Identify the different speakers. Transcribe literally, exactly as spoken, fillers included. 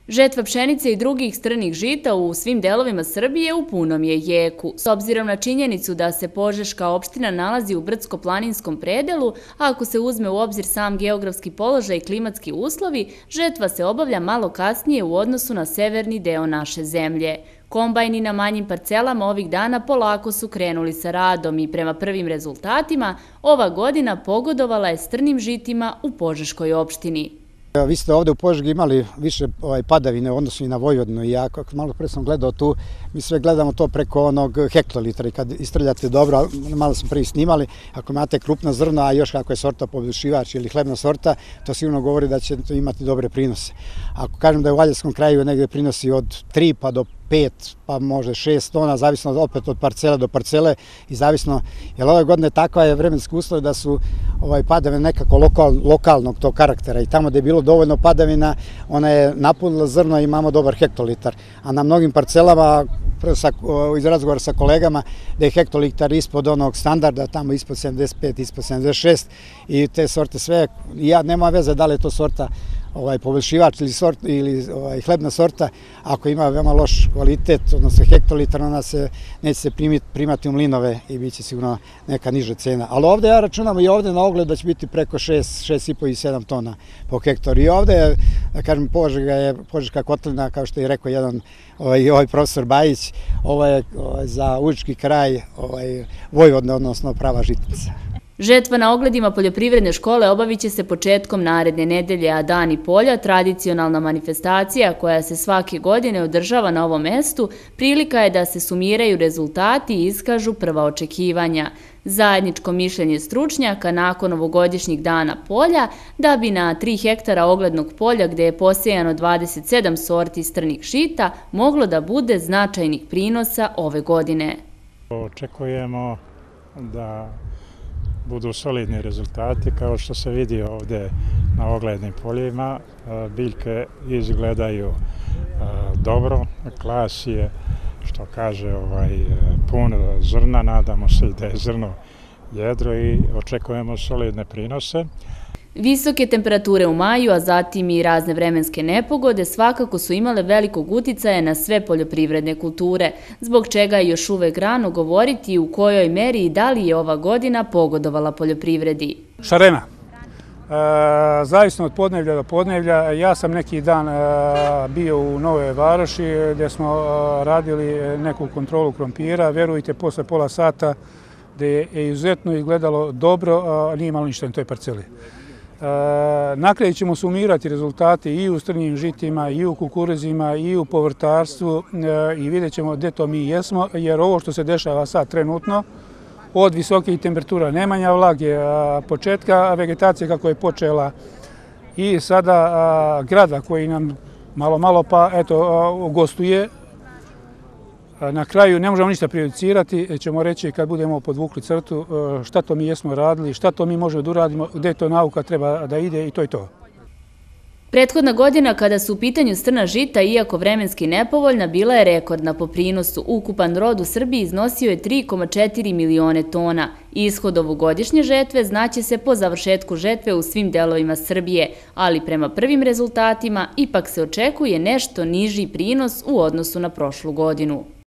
Speaker 1: Žetva pšenice i drugih strnih žita u svim delovima Srbije u punom je jeku. S obzirom na činjenicu da se Požeška opština nalazi u brdsko-planinskom predelu, a ako se uzme u obzir sam geografski položaj i klimatski uslovi, žetva se obavlja malo kasnije u odnosu na severni deo naše zemlje. Kombajni na manjim parcelama ovih dana polako su krenuli sa radom i prema prvim rezultatima ova godina pogodovala je strnim žitima u Požeškoj opštini.
Speaker 2: Vi ste ovde u Požegi imali više padavine u odnosu i na Vojvodinu i ja malo pre sam gledao tu, mi sve gledamo to preko onog hektolitra i kad istrljate dobro, malo smo prije snimali, ako imate krupna zrna, a još kako je sorta poboljšivač ili hlebna sorta, to sigurno govori da ćete imati dobre prinose. Ako kažem da je u Valjarskom kraju negde prinosi od tri pa do pet, pa može šest tona, zavisno opet od parcele do parcele i zavisno, jer ove godine takva je vremenska uslova da su padavine nekako lokalnog tog karaktera i tamo gde je bilo dovoljno padavina, ona je napunila zrno i imamo dobar hektolitar, a na mnogim parcelama, iz razgovora sa kolegama, da je hektolitar ispod onog standarda, tamo ispod sedamdeset pet, ispod sedamdeset šest i te sorte sve, ja nema veze da li je to sorta poboljšivač ili hlebna sorta, ako ima veoma loš kvalitet, odnosno hektolitar, ona se neće se primati u mlinove i bit će sigurno neka niža cena. Ali ovde ja računam i ovde na ogled da će biti preko šest, šest i po i sedam tona po hektaru. I ovde je, da kažem, Požega je Požeška kotlina, kao što je rekao jedan ovaj profesor Bajić, ovo je za užički kraj Vojvodine, odnosno prava žitnica.
Speaker 1: Žetva na ogledima poljoprivredne škole obavit će se početkom naredne nedelje, a Dani polja, tradicionalna manifestacija koja se svake godine održava na ovom mestu, prilika je da se sumiraju rezultati i iskažu prva očekivanja. Zajedničko mišljenje stručnjaka nakon ovogodišnjih dana polja, da bi na tri hektara oglednog polja gde je posejano dvadeset sedam sorti strnih žita moglo da bude značajnih prinosa ove godine.
Speaker 3: Očekujemo da budu solidni rezultati, kao što se vidi ovde na oglednim poljima. Biljke izgledaju dobro, klas je, što kaže, pun zrna, nadamo se da je zrno jedro i očekujemo solidne prinose.
Speaker 1: Visoke temperature u maju, a zatim i razne vremenske nepogode svakako su imale velikog uticaja na sve poljoprivredne kulture, zbog čega je još uvek rano govoriti u kojoj meri i da li je ova godina pogodovala poljoprivredi.
Speaker 4: Šarena. Zavisno od podnevlja do podnevlja. Ja sam neki dan bio u Novoj Varoši gde smo radili neku kontrolu krompira. Verujte, posle pola sata gde je izuzetno izgledalo dobro, nije imalo ništa na toj parceli. Na kraju ćemo sumirati rezultate i u strnjim žitima, i u kukuruzima, i u povrtarstvu i vidjet ćemo gde to mi jesmo, jer ovo što se dešava sad trenutno, od visokih temperatura, nemanja vlage, početka vegetacije kako je počela i sada grada koji nam malo malo pa eto gostuje, na kraju ne možemo ništa prejudicirati, ćemo reći kad budemo podvukli crtu šta to mi jesmo radili, šta to mi možemo da uradimo, gde to nauka treba da ide i to je to.
Speaker 1: Prethodna godina kada su u pitanju strna žita, iako vremenski nepovoljna, bila je rekordna po prinosu. Ukupan rod u Srbiji iznosio je tri zarez četiri milione tona. Ishod ovogodišnje žetve znaće se po završetku žetve u svim delovima Srbije, ali prema prvim rezultatima ipak se očekuje nešto niži prinos u odnosu na prošlu godinu.